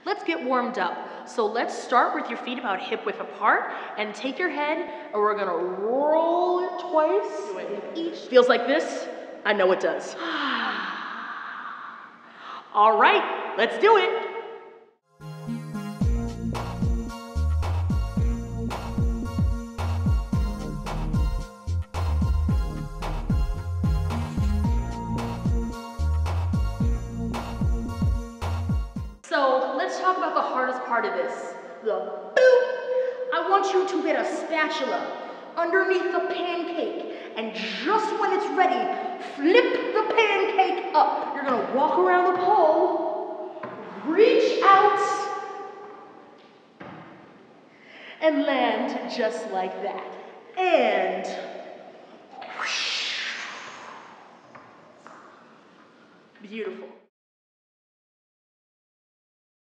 Let's get warmed up. So let's start with your feet about hip width apart and take your head and we're gonna roll it twice. Each feels like this. I know it does. All right, let's do it. So let's talk about the hardest part of this, the boop. I want you to get a spatula underneath the pancake, and just when it's ready, flip the pancake up. You're gonna walk around the pole, reach out, and land just like that. And whoosh. Beautiful.